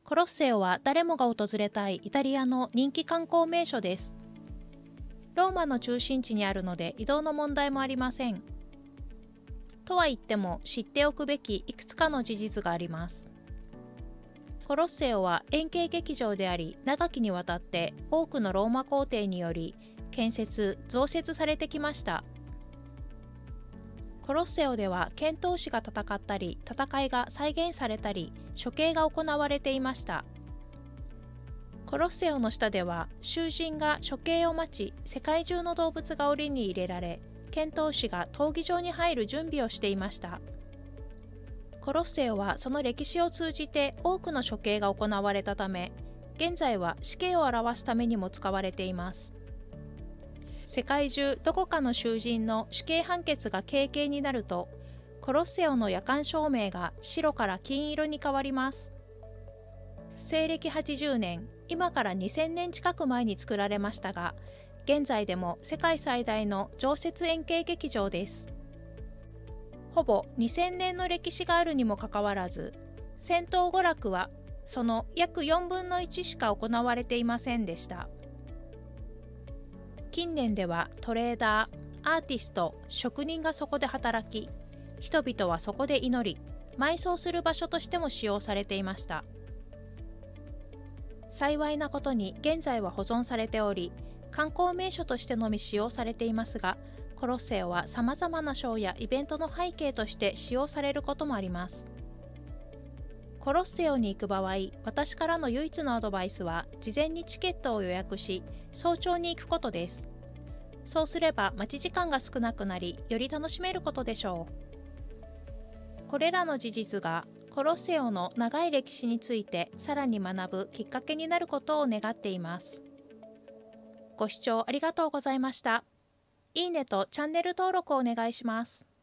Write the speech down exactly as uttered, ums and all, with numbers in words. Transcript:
コロッセオは誰もが訪れたいイタリアの人気観光名所です。ローマの中心地にあるので移動の問題もありません。とは言っても知っておくべきいくつかの事実があります。コロッセオは円形劇場であり、長きにわたって多くのローマ皇帝により建設・増設されてきました。コロッセオでは剣闘士が戦ったり、戦いが再現されたり、処刑が行われていました。コロッセオの下では囚人が処刑を待ち、世界中の動物が檻に入れられ、剣闘士が闘技場に入る準備をしていました。コロッセオはその歴史を通じて多くの処刑が行われたため、現在は死刑を表すためにも使われています。世界中どこかの囚人の死刑判決が軽々になると、コロッセオの夜間照明が白から金色に変わります。西暦はちじゅうねん、今からにせんねん近く前に作られましたが、現在でも世界最大の常設円形劇場です。ほぼにせんねんの歴史があるにもかかわらず、戦闘娯楽はその約よんぶんのいちしか行われていませんでした。近年ではトレーダー、アーティスト、職人がそこで働き、人々はそこで祈り、埋葬する場所としても使用されていました。幸いなことに現在は保存されており、観光名所としてのみ使用されていますが、コロッセオはさまざまなショーやイベントの背景として使用されることもあります。コロッセオに行く場合、私からの唯一のアドバイスは、事前にチケットを予約し、早朝に行くことです。そうすれば待ち時間が少なくなり、より楽しめることでしょう。これらの事実が、コロッセオの長い歴史についてさらに学ぶきっかけになることを願っています。ご視聴ありがとうございました。いいねとチャンネル登録をお願いします。